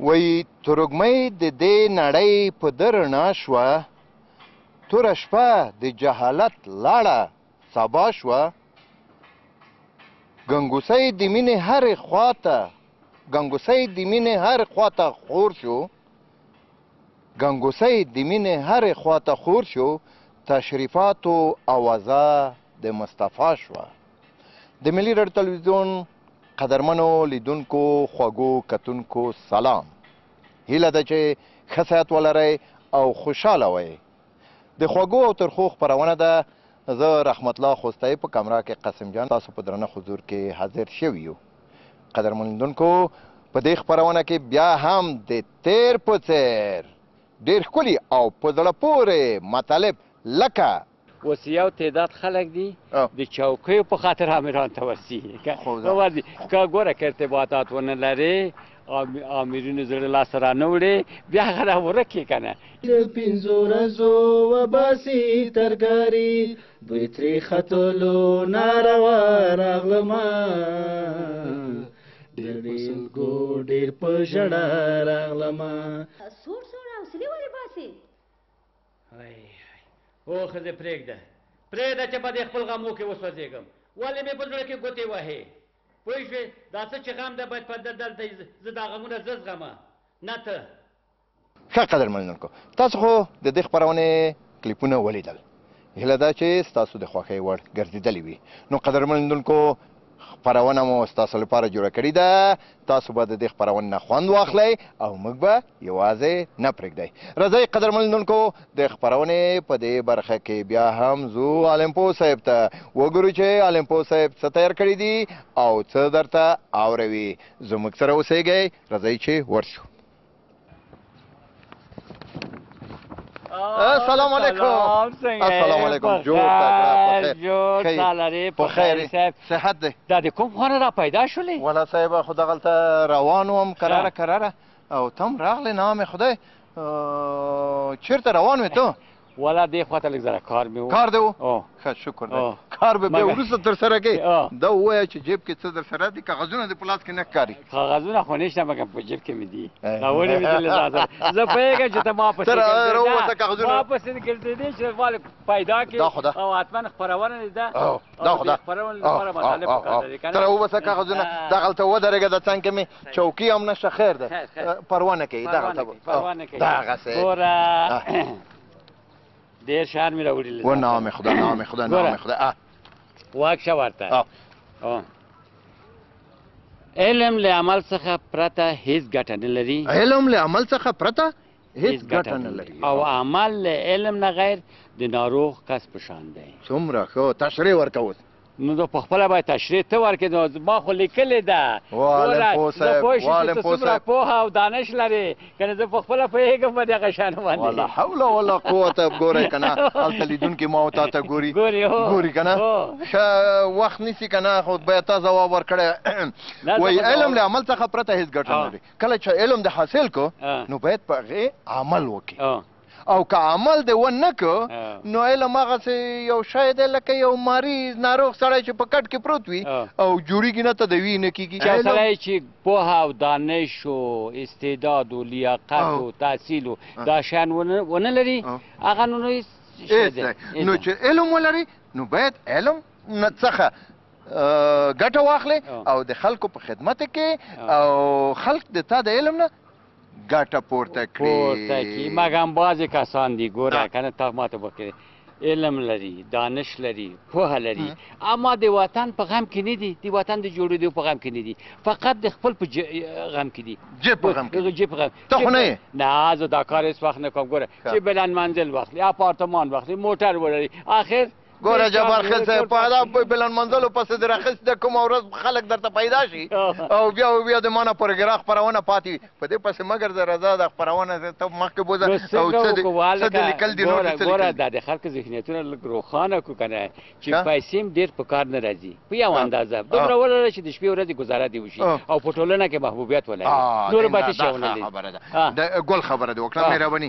وایي ترږمۍ د دې نړۍ په ده رڼا شوه توره شپه د جهالت لاړه سبا شوه ګنګوسۍ د مینې هرې خواته ګنګوسۍ د مینې هرې خواته خور شو ګنګوسۍ د مینې هرې خواته خور شو تشریفاتو اوازه د مصطفی شوه د ملي رادیو تلویزیون قدرمنو لیدونکو خوږو کتونکو سلام هیله ده چې ښه صحت ولرئ او خوشحاله وئ د خوږو او ترخو خپرونه ده زه رحمت الله خوستی په کمره کې قاسم جان تاسو په درنه حضور کې حاضر شوي یو قدرمن لیدونکو په دې خپرونه کې بیا هم د تیر په څیر ډېر ښکلي او په زړه پورې مطالب لکه اوس یو تعداد خلک دي د چوکیو په خاطر امیران ته ورسي که ګوره که ارتباطات ونه لرې امیرونو زړه لاسته رانه وړې بیا هغه راورکې که نه د پنځو ورځو وباسي ترکاري دوی ترې ختلو ناروا راغلمه ډېر په سلګو ډېر په ژړا راغلمه سوړ سوړ حوصلې ولې باسې او ښځې پرېږده چې په دې خپل غمو کې وسوځېږم ولې مې په زړه کې ګوتې وهې پوه شوې دا څه چې غم ده باید په دلته زه دا غمونه زه زغمه نه ته ښه قدرمن لیدونکو تاسو خو د دې خپرونې کلیپونه ولیدل هیله ده چې ستاسو د خوښۍ وړ ګرځېدلې وي نو قدرمن لیدونکو خپرونه مو ستاسو لپاره جوړه کړې ده تاسو به د دې خپرونې نه خوند واخلئ او موږ به یوازې نه پرېږدئ راځئ قدرمن لیدونکو د خپرونې په دې برخه کې بیا هم زو عالم پوه صاحب ته وګورو چې عالم پوه صاحب څه تیار کړي دي او څه درته اوروي زموږ سره اوسئ راځئ چې ورشو السلام علیکم السلام علیکم جوړ سالارې په خیر صحت دی دا د کوم خانه را پیدا شولې والا صاحب خو دغلته روان وم کراره او تم راغلی نام خدای چیرته روان وې ته والا دې خواته لږ ذره کار مې و کار دی و ښه شکر دی کار به بیا وروسته ترسره کوې دا ووایه چې جیب کې څه درسره دي کاغذونه د په لاس کې نه ښکاري کاغذونه خو نشته مګر په جیب کې مې دي راوړې مې دي زه پوهېږم چې ته ما پسې ګرځېدې چې والې پیدا کړې او حتما خپرونه ده دا خو ده خپرونې لپاره مطالب پکار لري که نه ته راوباسه کاغذونه دغلته ودرېږه د څنګ کې مې چوکي هم نشته خیر ده پروانه کوي دغلته ګوره دیر شهر می راوړي و نام خدا نام خدا واکشه ورته علم له عمل څخه پرته هیڅ ګټه نه لري علم له عمل څخه پرته هیڅ ګټه نه لري او عمل له علم نه غیر د ناروغ کس په شان دی څومره ښه تشریح ورکوه نو د پخپله باید تشریح ته ورکړې نو ما خو لیکلې ده زه پوه شم چې ته څومره پوهه او دانش لرې که نه زه پخپله پوهېږم په دغه شیانو باندې ولا حول ولا قوته ګورئ که نه هلته لیدونکي ما او تا ته ګوري که نه ښه وخت نیسي که نه خو باید تا ځواب ورکړی وایي علم له عمل څخه پرته هېڅ ګټه نه لري کله چې علم د حاصل کو نو باید په هغې عمل وکړي او که عمل دې ونه که نو علم هغسې یو شی دی لکه یو مریض ناروغ سړی چې په کټ کې پروت وي او جوړېږي نه تدوي نه کېږي چې سړی چې پوهه او دانش و استعداد و لیاقت و تحصیل و دا شیان ونه لري هغه نو هېڅ شی دی نو چې علم ولري نو باید علم څخه ګټه واخلې او د خلکو په خدمت کې او خلک د تا د علم نه ګټه پورته کړي مګم بعضې کسان دي ګوره که نه تا ماته وکړې علم لري دانش لري پوهه لري اما د وطن په غم کې نه دي د وطن د جوړېدو په غم کې نه دي فقط د خپل په غم کې دي جیب په غم کې ته خو نه یې نه زه دا کار هېڅ وخت نه کوم ګوره چې بلند منزل واخلي اپارتمان واخلي موټر ولري آخر ګوره جبار خیل صاحب په دا بلند منزلو پسې د راخیست د کومه ورځ خلک درته پیدا شي او بیا د ما نه پروګرام خپرونه پاتې وي په دې پسې مګر زه رضا د خپرونه ته مخکې بوځه او څه د لیکل دي ګوره دا د خلکو ذهنیتونه لږ روښانه کړو که نه چې پیسې هم ډېر په کار نه راځي په یو اندازه دومره ولره چې د شپې ورځې ګزاره دې وشي او په ټولنه کې محبوبیت ولري نور به څه شی ونه لري د ګل خبره دې وکړه مهرباني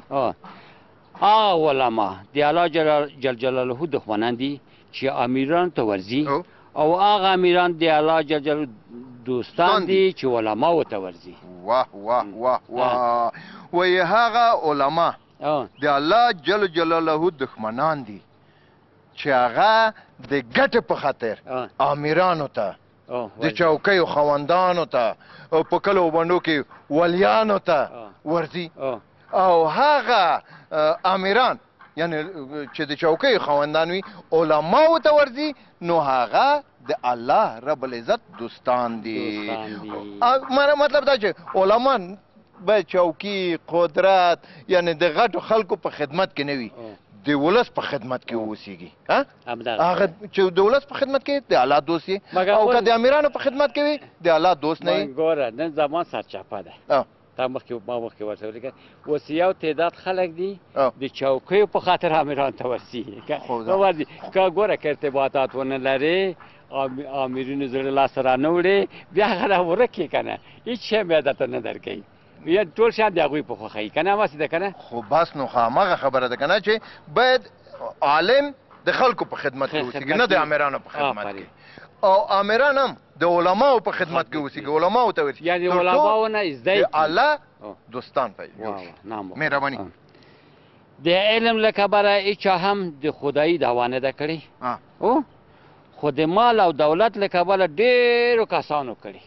هغه علما د الله جل جلاله دښمنان دي چې امیران ته ورځي او هغه امیران د الله جل جلاله دوستان دي چې علماو ته ورځي. واه واه واه واه وایي هغه علما د الله جل جلاله دښمنان دي چې هغه د ګټې په خاطر امیرانو ته د چوکیو خاوندانو ته او په کلو بڼو کې ولیانو ته ورځي او هغه امیران یعنی چې د چوکیو خاوندان وي علماو ته ورځي نو هغه د الله رب العزت دوستان دي. مطلب دا چې علما باید چوکي قدرت یعنی د غټو خلکو په خدمت کې نه وي د ولس په خدمت کې اوسېږي. هغه چې د ولس په خدمت کې د الله دوست یې او که د امیرانو په خدمت کې وي د الله دوست نه یې. ګوره نن زمان سرچپه ده تا مخکې ورته ولیکل اوس یو تعداد خلک دي د چوکیو په خاطر امیران ته ورځي که ګوره که ارتباطات ونه لرې امیرینو زړه لاسته رانه وړې بیا هغه راورکې که نه هېڅ شی بیا درته نه درکوي یا ټول شیان د هغوی په خوښوي که نه هماسې ده که نه. خو بس نو هماغه خبره ده که نه چې باید عالم د خلکو په خدمت کې اوسېږي نه د امیرانو په خدمت کې او امیران هم د علماو په خدمت کې اوسېږي علماو ته ورسي یعنی علماو نه زده د الله دوستان پیدا مهرباني د علم له کبره هېچا هم د خدایي دعوا نه ده کړې خو د مال او دولت له کبله ډېرو کسانو کړي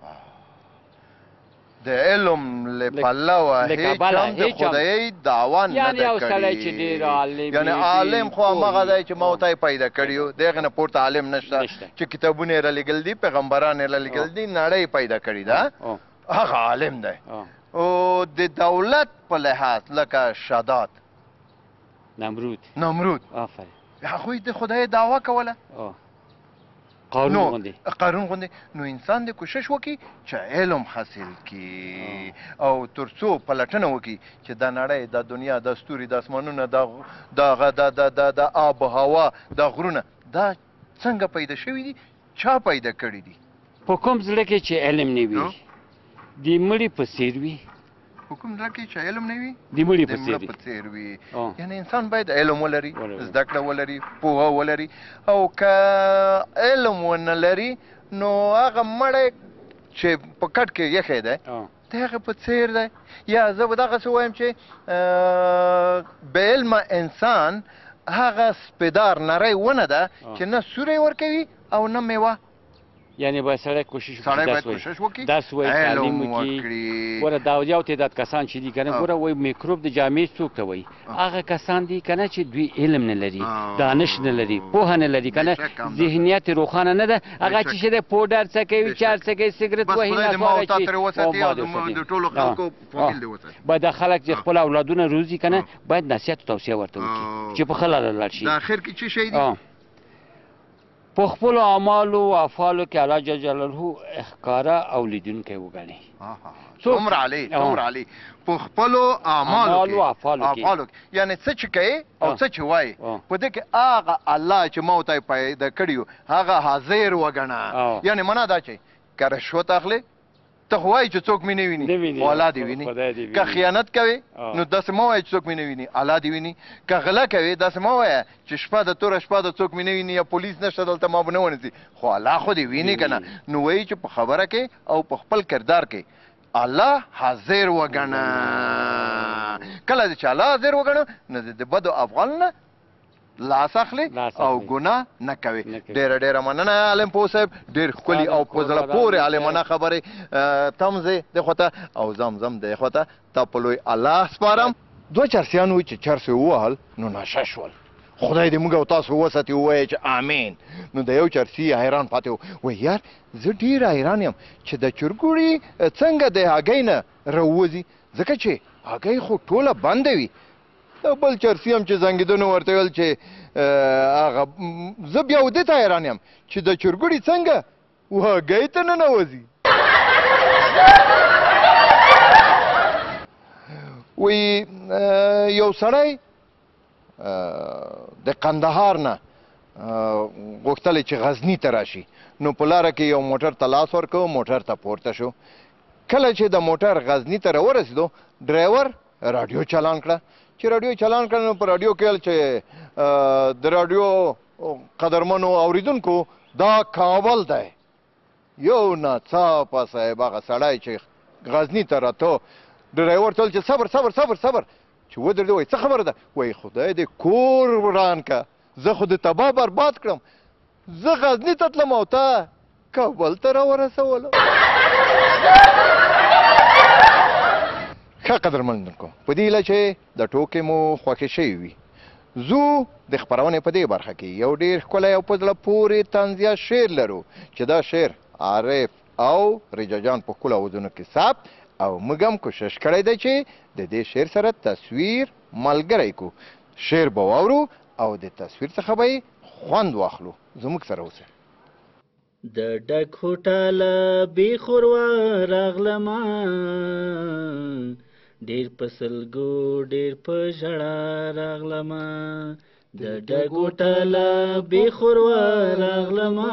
د علم له پلوه هېچ هم د خدایي دعوا نه ده کړې یعنی عالم خو همغه دی چې ما ورته یې پیدا کړي وو د هغې نه پورته عالم نشته چې کتابونه یې رالیږل دي پیغمبران یې رالیږل دي نړۍ یې پیدا کړې ده هغه عالم دی او د دولت په لحاظ لکه شادات نمرود هغوی د خدای دعوا کوله قارون غوندې نو انسان دې کوشش وکړي چې علم حاصل کړي او تر څو پلټنه وکړي چې دا نړۍ دا دنیا دا ستوري دا اسمانونه دا آب و هوا دا غرونه دا څنګه پیدا شوي دي چا پیدا کړي دي په کوم زړه کې چې علم نه وي د مړي په څېر وي په کوم ځای کې چې علم نه وي د مړي په څېر وي یعنی انسان باید علم ولري زده کړه ولري پوهه ولري او که علم ونه لري نو هغه مړی چې په کټ کې یخی دی د هغې په څېر دی یا زه به دغسې وایم چې بې علمه انسان هغه سپېدار نری ونه ده چې نه سوری ورکوي او نه میوه یعنی باید سړی کوشش وکړي درس وایي تعلیم وکړي ګوره دا یو تعداد کسان چې دي که نه ګوره وایي میکروب د جامې څوک ته وایي هغه کسان دي که نه چې دوی علم نه لري دانش نه لري پوهه نه لري که نه ذهنیت روښانه نه ده هغه چې چې دی پوډر څکوي چار څکوي سګرټ وهي باید دا خلک چې خپل اولادونه روزي که نه باید نصیحت او توصیه ورته وکړي چې په ښه لاره لاړ شي. د اخر کې څه شی دي په خپلو اعمالو او افعالو کې الله جل جلاله ښکاره او لیدونکی وګڼي څومره عالي په خپلو اعمالو او افعالو کې یعنی څه چې کوي او څه چې وایي په دې کې هغه الله چې ما ورته پیدا کړي وو هغه حاضر وګڼه یعنی معنا دا چې که رشوت اخلي ته خو وایي چې څوک مې نه ویني خو الله دې ویني که خیانت کوې نو داسې مه وایه چې څوک مې نه ویني الله دې ویني که غله کوې داسې مه وایه چې شپه د توره شپه د څوک مې نه ویني یا پولیس نشته دلته ما به نه ونیسي خو الله خو دې ویني که نه نو وایي چې په خبره کې او په خپل کردار کې الله حاضر وګڼه کله چې الله حاضر وګڼه نو د بدو افعال نه لاس اخلي او ګناه نه کوي. ډېره مننه عالم پوه صاحب ډېر ښکلي او په زړه پورې عالمانه خبرې تم زه دې خواته او زم دې خواته تا په لوی الله سپارم. دوه چرسیان وي چې چرس یې ووهل نو نشه شول خدای دې موږ او تاسو وساتي ووایه چې امین. نو د یو چرسي حیران پاتې و وایي یار زه ډېر حیران یم چې د چرګوړي څنګه د هګۍ نه راووځي ځکه چې هګۍ خو ټوله بنده وي. بل چرسي هم چې زنګېدنو ورته ویل چې هغه زه بیا و دې ته حیران یم چې د چرګوړي څنګه هګۍ ته ننوځي. وایي یو سړی د قندهار نه غوښتل چې غزني ته راشي نو په لاره کې یو موټر ته لاس ورکړ موټر ته پورته شو. کله چې د موټر غزني ته راورسېدو ډرایور راډیو چالان کړه چې راډیو چالان کړه نو په راډیو کې ویل چې د راډیو قدرمنو اوریدونکو دا کابل دی یو ناڅاپه صاحب هغه سړی چې غزني ته راته ډرایور ته چې صبر صبر صبر صبر چې ودرېده وایي څه خبره ده وایي خدای دې کور وران که زه خو د تباه برباد کړم زه غزني ته تلم او تا کابل ته راورسولم ښه قدرمنونکو په دې هیله چې د ټوکې مو خوښې شوي وي زو د خپرونې په دې برخه کې یو ډېر ښکلی او په زړه پورې طنزیه شعر لرو چې دا شعر عارف او رجا جان په ښکلو اوازونو کې ثبت او موږ هم کوشش کړی دی چې د دې شعر سره تصویر ملګری کو شعر به واورو او د تصویر څخه به یې خوند واخلو زموږ سره اوسئ د ډک هوټاله بې خوروا راغلمه ډېر په سلګو ډېر په ژړا راغلمه د ډک هوټاله بې خوروا راغلمه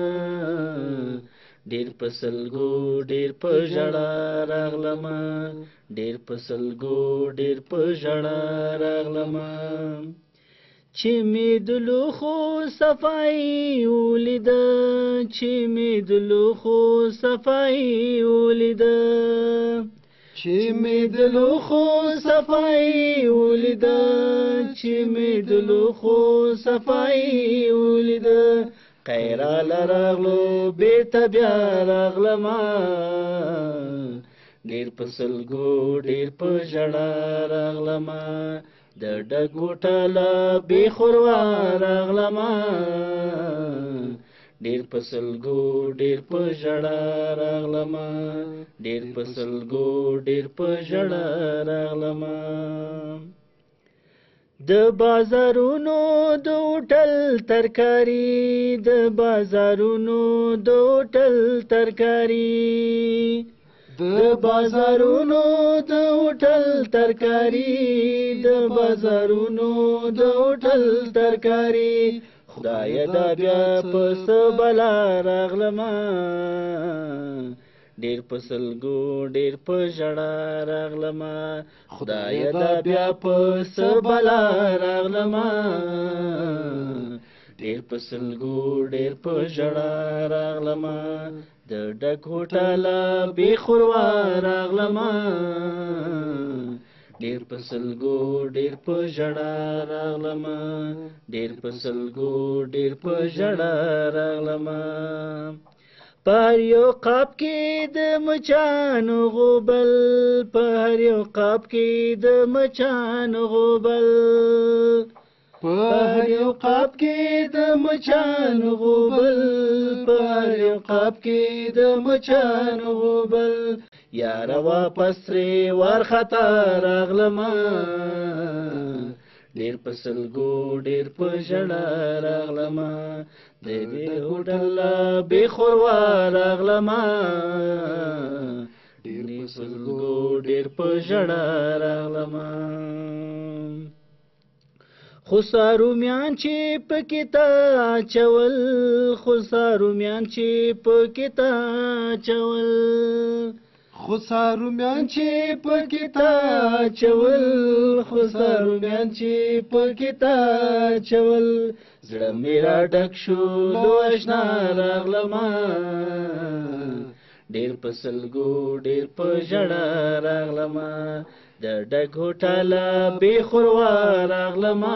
ډېر په سلګو ډېر په ژړا راغلمه ډېر په سلګو ډېر په ژړا راغلمه چې مې د لوښو صفایي ولیده چې مې د لوښو صفایي ولیده چې مې د لوښو صفایي ولیده چې مې د لوښو صفایي ولیده قیراله راغلو بېرته بیا راغلمه ډېر په سلګو ډېر په ژړا راغلمه د ډک هوټاله بې خوروا راغلمه ډېر په سلګو ډېر په ژړا راغلمه ډېر په سلګو ډېر په ژړا راغلمه د بازارونو د هوټل ترکاري د بازارونو د هوټل ترکاري د بازارونو د هوټل ترکاري د بازارونو د هوټل ترکاري خدایه دا بیا په څه بلا راغلمه ډېر په سلګو ډېر په ژړا راغلمه خدایه دا بیا په څه بلا راغلمه ډېر په سلګو ډېر په ژړا راغلمه د ډک هوټاله بې خوروا راغلمه ډېر په سلګو ډېر په ژړا راغلمه ډېر په سلګو ډېر په ژړا راغلمه په هر یو قاب کې د مچانو غوبل په هر یو قاب کې د مچانو غوبل په هر یو قاب کې د مچانو غوبل په هر یو قاب کې د مچانو غوبل یاره واپس رې وارخطا راغلمه ډېر په سلګو ډېر په ژړا راغلمه د دې هوټله بې خوروا راغلمه ډېر په سلګو ډېر په ژړا راغلمه خو سارومیان چې پکې تا اچول خو سارومیان چې پکې تا اچول خو سارومیان چې پکې تا اچول خو سارومیان چې پکې تا اچول زړه مې را ډک شو لو اشنا راغلمه ډېر په سلګو ډېر په ژړا راغلمه د ډک هوټاله بې خوروا راغلمه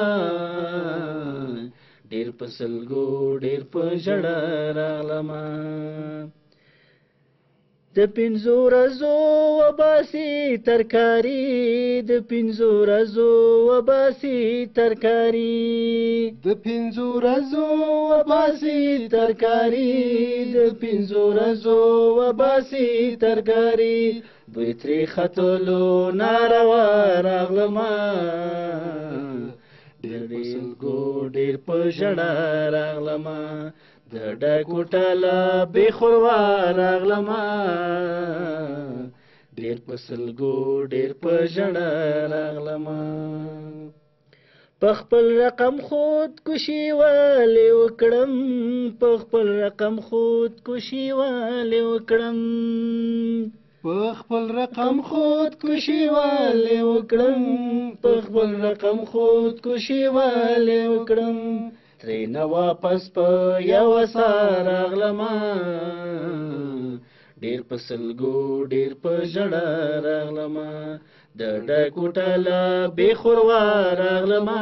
ډېر په سلګو ډېر په ژړا راغلمه د پنځو ورځو وباسي ترکاري د پنځو ورځو وباسي ترکاري د پنځو ورځو وباسي ترکاري د پنځو ورځو وباسي ترکاري بوی ترې ختلو ناروا راغلمه ډېر په سلګو ډېر په ژړا راغلمه د ډک هوټاله بې خوروا راغلمه ډېر په سلګو ډېر په ژړا راغلمه په خپل رقم خودکشي والې وکړم په خپل رقم خودکشي والې وکړم په خپل رقم خودکشي والې وکړم په خپل رقم خودکشي والې وکړم ترېنه واپس په یوه ساه راغلمه ډېر په سلګو ډېر په ژړا راغلمه د ډکو ټاله بې خوروا راغلمه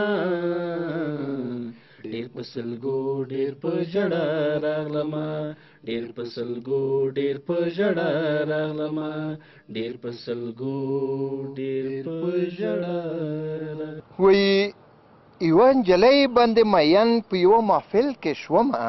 ډېر په سلګو ډېر په ژړا راغلمه ډېر په سلګو ډېر په ژړا راغلمه ډېر په سلګو ډېر په ژړا وایي یوه نجلۍ باندې مین په یوه محفل کې شومه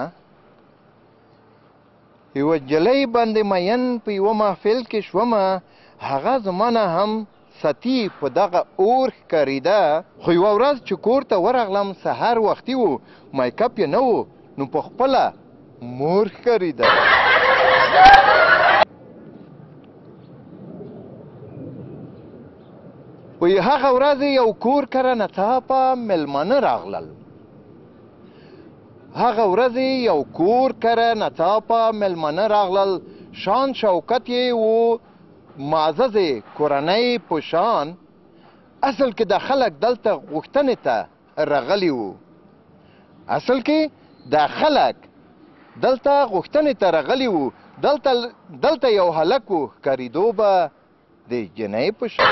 یوه نجلۍ باندې مین په یوه محفل کې شومه هغه زما نه هم ستی په دغه اور ښکارېده خو یوه ورځ چې کور ته ورغلم سهار وختي و میکپ یې نه و نو په خپله مور ښکارېده وایي هغه ورځ یو کور کره ناڅاپه میلمانه راغلل هغه ورځ یو کور کره ناڅاپه میلمانه راغلل شان شوکت یې و معزز کورنۍ په شان اصل کې دا خلک دلته غوښتنې ته راغلي وو اصل کې دا خلک دلته غوښتنې ته راغلي وو دلته یو هلک و ښکارېدو به د جنۍ په شان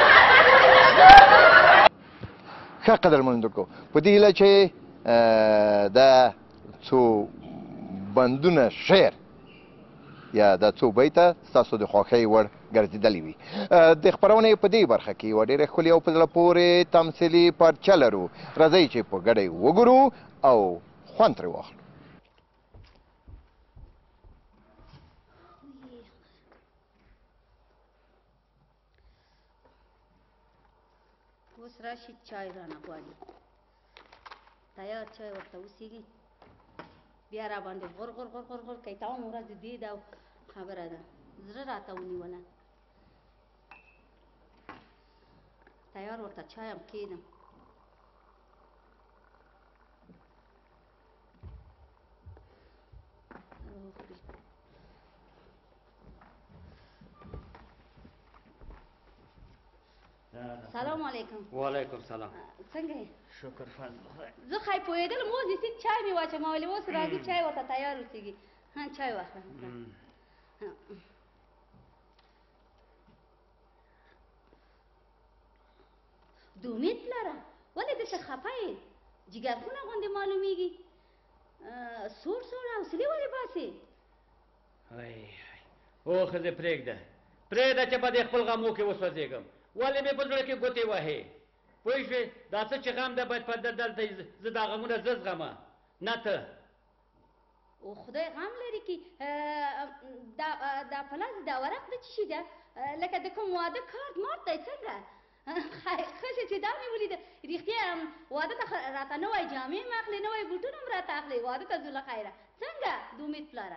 ښه قدرمنونکو په دې هیله چې دا څو بندونه شعر یا دا څو بیته ستاسو د خوښۍ وړ ګرځېدلی وي د خپرونې په دې برخه کې یوه ډېره ښکلې او په زړه پورې تمثیلي پارچه لرو راځئ چې په ګډه یې وګورو او خوند ترې واخلو اوس راشي چای رانه غواړي تیار چای ورته وڅېږي بیا را باندې غور غور غور غور غور کوي تمام ورځ د دې دا خبره ده زړه راته ونیوله تیار ورته چای هم کېدم سلام علیکم وعلیکم سلام څنګه یې شکر فضل خدای زه خی پوهېدلم اوس دې سید چای مې واچوم ولې اوس راځي چای ورته تیار اوسېږي ها چای واخله د امید پلاره ولې داسې خفه یې جګرخونه غوندې معلومېږي سوړ سوړ حوصلې ولې باسې او ښځې پرېږده چې په دې خپل غمو کې وسوځېږم ولې مې په زړه کې ګوتې وهې پوه شوې دا څه چې غم ده باید په دلته زه دا غمونه زه زغمه نه ته او خدای غم لري کې دا پلاس دا ورق د څه شي ده لکه د کوم واده کارت مارت دی څنګه ښه چې دا مې ولیده رښتیا واده ته راته نوی جامې هم اخلې نوی بوټونه هم راته اخلې واده ته ځو له خیره څنګه د امید پلاره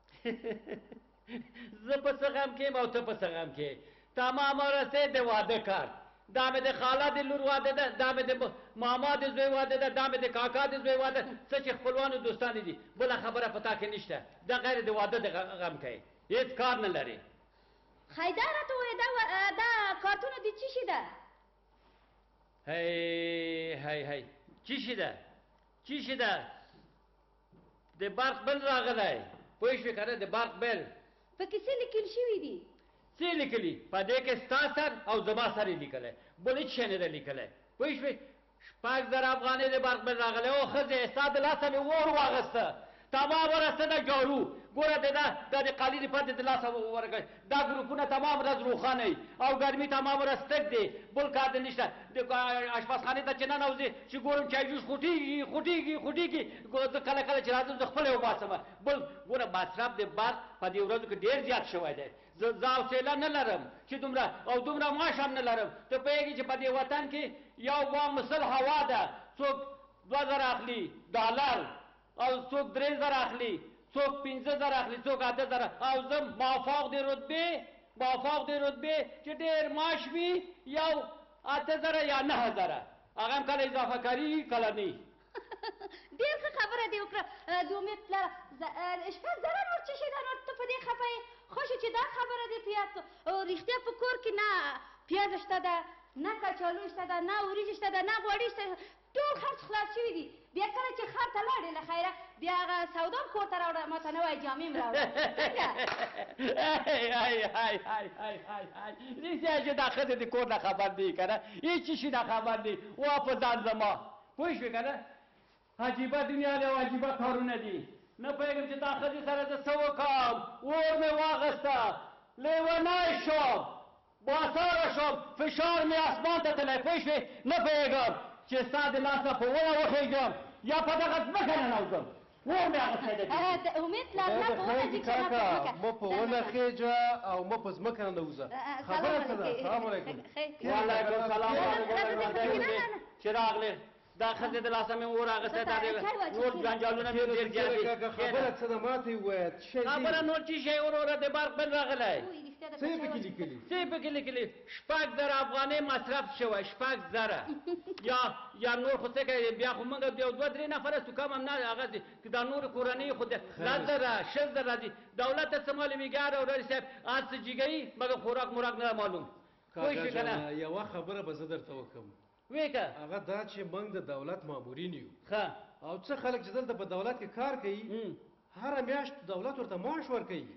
زه په څه غم کې یم او ته په څه غم کې تمام ورسې د واده کار دا مې د خاله د لور واده ده دا مې د ماما د زوی واده ده دا مې د کاکا د زوی واده څه چې خپلوانو دوستانې دي بله خبره په تا کې نشته دا غیر د واده د غم کوي هېڅ کار نه لري خیدا راته ووایه دا کارتونه د څه شي ده هی څه شي ده د برق بل راغلی پوه شوې که نه د برق بل پکې څه لیکل شوي دي څه لیکلي په دې کې ستا سر او زما سر یې لیکلی بل هېڅ شی نه ده لیکلی پوه شوې 5,000 افغانۍ د برق بل راغلی او ښځې ستا د لاسه مې اور واغسته تمام ورځ نه جارو ګوره دا د قالینې پردې د لاسه ورکړ دا ګروپونه تمام ورځ روښانه وي او ګرمي تمام ورځ تک دی بل کار دی نشته د اشپزخانې ته چې ننوځې چې ګورم چای جوس خوټېږي زه کله چې راځم زه خپله وباسمه بل ګوره مصرف د برق په دې ورځو کې ډېر زیات شوی دی زه حوصله نه لرم چې دومره معاش هم نه لرم ته پوهېږې چې په دې وطن کې یو بام مثل هوا ده څوک 2,000 اخلي ډالر او څوک 3,000 اخلي څوک 15,000 اخلي څوک 8,000 او زه مافوق د رتبې چې ډېر معاش وي یو 8,000 یا 9,000 هغه هم کله اضافه کاري کله نه ډېر ښه خبره دې وکړه د امید پلاره 8,000 نور څه شي ده نور ته په دې خفه یې ښه شو چې دا خبره دې په یاد رښتیا په کور کې نه پیاز شته ده نه کچالو شته ده نه وریجې شته ده نه غوړي شته ټول خرڅ خلاص شوي دي بیا کله چې ښار ته لاړې له خیره بیا هغه سودا هم کور ته راوړه ما ته نوی جامې هم راوړه رښتیا چې دا ښځې د کور نه خبر دی که نه هېڅ شي نه خبر دی واپس ځان زما پوه شوې که نه عجیبه دنیا دی او عجیبه کارونه دي نه پوهېږم چې دا ښځې سره زه څه وکړم اور مې واخیسته لیونی شوم باساره شوم فشار مې اسمان ته تللی پوه شوې نه پوهېږم چې ستا د لاس نه په ونه وخېږم یا په دغه ځمکه ننوځم اور مې اخیستی دی امید پلار نه په ونه ځي چې مه په ونه خېجه او مه په ځمکه ننوځه خبره څه ده سلام علیکم وعلیکم السلام چې راغلې دا ښځې د لاسه مې اور اخیستی دا نور جنجالونه مې ډېر زیات دي خبره څه ده ما ته یې ووایه خبره نور څه شی وروره د برق بل راغلی څه یې پکې لیکلي څه یې پکې لیکلي 6,000 افغانۍ مصرف شوی 6,000 یا نور خو څه کوي بیا خو موږ یو 2-3 نفره ستو کم هم نه هغه دا نورې کورنۍ خو 10,000 6,000 راځي دولت ته څه معلومېږي هر ورځ صاحب هر څه جګوي مګر خوراک موراک نه معلوم پوه شوې که نه یوه خبره به زه درته وکړم وې که هغه دا چې موږ د دولت مامورین یو ښه او څه خلک چې دلته په دولت کې کار کوي هره میاشت دولت ورته معاش ورکوي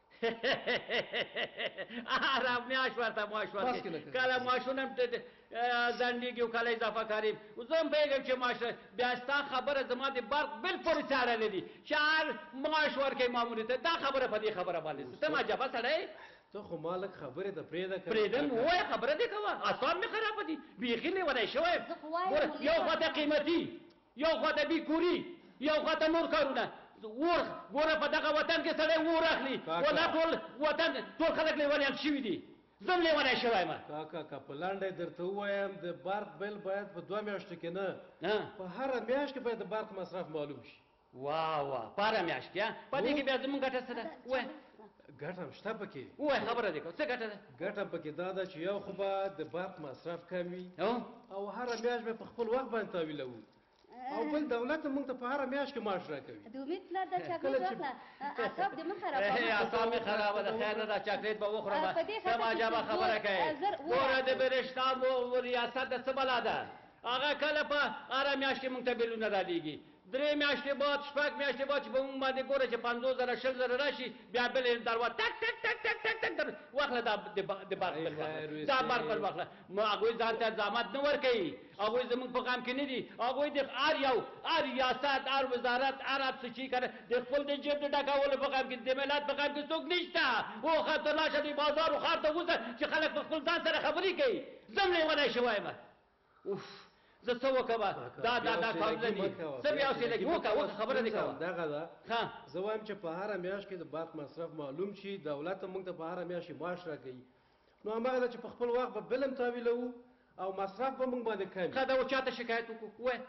هره میاشت ورته معاش ورکوي کله معاشونه هم ځنډېږي او کله اضافه کاري زه هم پوهېږم چې معاش بیا ستا خبره زما د برق بل پورې څارلی دي چې هر معاش ورکوي ماموري ته دا خبره په دې خبره باندې ته عجبه سړی ته خو ما لږ خبرې ته پرېږده پرېږدم ووایه خبره دې کوه اعصاب مې خرابه دي بیخي لیونی شوی یم یو خواته قیمتي یو خواته بیکوري یو خواته نور کارونه اور ګوره په دغه وطن کې سړی اور اخلي ولا ټول وطن ټول خلک لیونیان شوي دي زه هم لیونی شوی یم کاکا که په لنډه یې درته ووایم د برق بل باید په 2 میاشتو کې نه په هره میاشت کې باید د برق مصرف معلوم شي واه په هره میاشت کې په دې کې بیا زموږ ګټه څه ده ووایه ګټه هم شته پکې ووایه خبره دې کوه څه ګټه ده ګټه پکې دا ده چې یو خو به د برق مصرف کم وي او هره میاشت به په خپل وخت باندې تاویلوو او بل دولت موږ ته په هره میاشت کې معاش راکوي د امید پلار دا چاکلیټ واخله اعصاب دې مه خرابوه اعصاب مې خرابه ده خیر نه ده چاکلیټ به وخورم سم عجبه خبره کوې ګوره د برېښنا ریاست د څه بلا ده هغه کله په هره میاشت کې موږ ته بلونه رالیږي 3 میاشتې بعد 6 میاشتې بعد چې په موږ باندې ګوره چې 50,000 60,000 راشي بیا بل یې دروا ټک ټک ټک ټک ټک ټک واخله دا د برق بل واخله دا برق بل واخله هغوی ځان ته زحمت نه ورکوي هغوی زموږ په غم کې نه دي هغوی د هر یو هر ریاست هر وزارت هر څه چې کوي د خپل د جیب د ډکولو په غم کې د ملت په غم کې څوک نشته وخه ته لاشه د بازار و ښار ته وځه چې خلک په خپل ځان سره خبرې کوي زه هم لیونی شوی یم اوف زه څه وکړم دا کار نه دي څه بیا حوصلګي وکړه خبره دې کوه دغه ده زه وایم چې په هره میاشت کې د برق مصرف معلوم شي دولت موږ ته په هره میاشت معاش راکوي نو هماغه ده چې په خپل وخت به بل هم تاویلوو او مصرف به موږ باندې کم ښه دا و چاته شکایت وکړو ووایه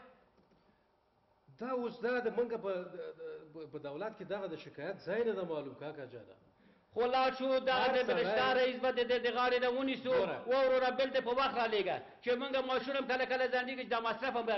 دا اوس دا د موږ په دولت کې دغه د شکایت ځای نه ده معلوم کاکا جانه خو لا شو دغه د برېښنا رئیس به د غاړې نه ونیسو وروره بل دې په وخت رالیږه چې موږ معاشونه هم کله کله ځنډېږي چې دا مصرف هم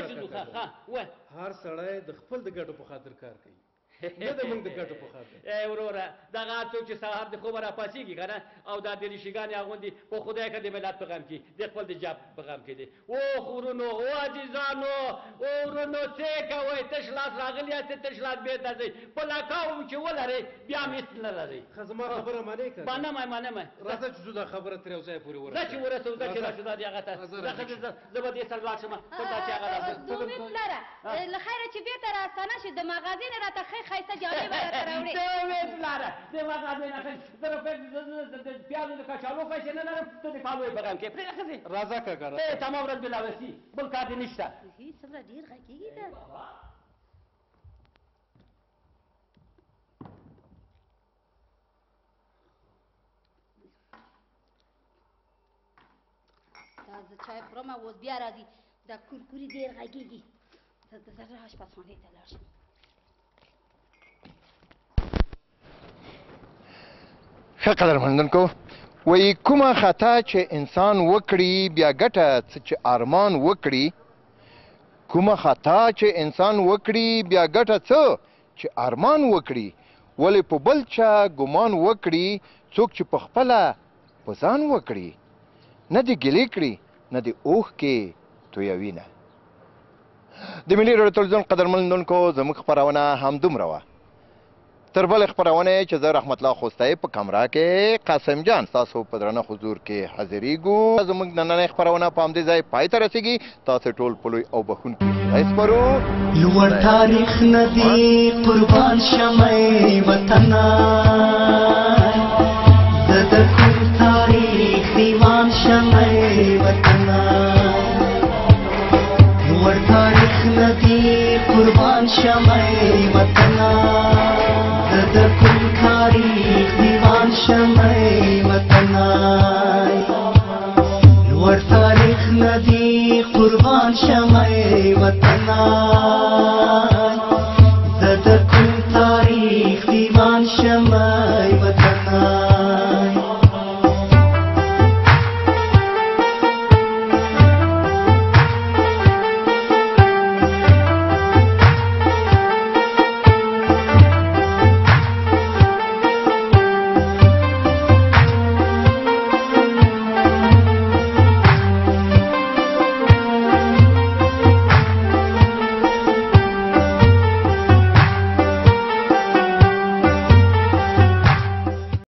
هر سړی د خپل د ګټو په خاطر کار کوي نه د موږ د ګټو په خاطر وروره دغه هر څوک چې سهار د خوبه راپاڅېږي که نه او دا د ریشیګانې اغوندي په خدای که د ملت په غم کې د خپل د جاب په غم کې دی اوخ ورونو او عزیزانو ورونو څه کوئ تش لاس راغلي یاست تش لاس بېرته ځئ په لکاو چې ولرئ بیا هم هېڅ نه لرئ ښه زما خبره منې که منم راځه چې زه دا خبره تر یو ځای پورې ورسوو چې ورسوو ځه چې راشو دا د هغه ته زه به دې سره لاړ شم ته دا چې هغه راځه د امید پلاره له خیره چې بېرته راستانه شي د مغازې نه راته ښې ښایسته جامې به راته راوړې د امید پلاره د مغازې نه زه د پیازو د کچالو پیسې نه لرم ته د پالو یې په غم کې پرېږده ښځې راځه کاکا تمام ورځ بلاوسي بل کار دې نشته څومره ډېر غږېږي ده دا زه چای خورم او اوس بیا راځي دا کورکوري ډېر غږېږي زه اشپزخانې ته لاړ شم ښه قدرمندونکو وایي کومه خطا چې انسان وکړي بیا ګټه څه چې ارمان وکړي کومه خطا چې انسان وکړي بیا ګټه څه چې ارمان وکړي ولې په بل چا ګمان وکړي څوک چې په خپله په ځان وکړي نه دې ګیلې کړي نه دې اوښکې تویوي نه د ملي راډیو تلویزیون قدرمن لیدونکو زموږ خپرونه همدومره وه. تر بلې خپرونې چې زه رحمت الله خوستی په کمره کې قاسم جان ستاسو په درنه حضور کې حاضرېږو. زموږ نننۍ خپرونه په همدې ځای پای ته رسېږي. تاسې ټول په لوی او بښونکي خدای سپارو. لوړ تاریخ نه دی قربان شمی وطنه زه د کوم تاریخ دیوان شمی وطنه لوړ تاریخ نه دی قربان شمی وطنه زه د کوم تاریخ دیوان شمی وطنه لوړ تاریخ نه دی قربان شمی وطنه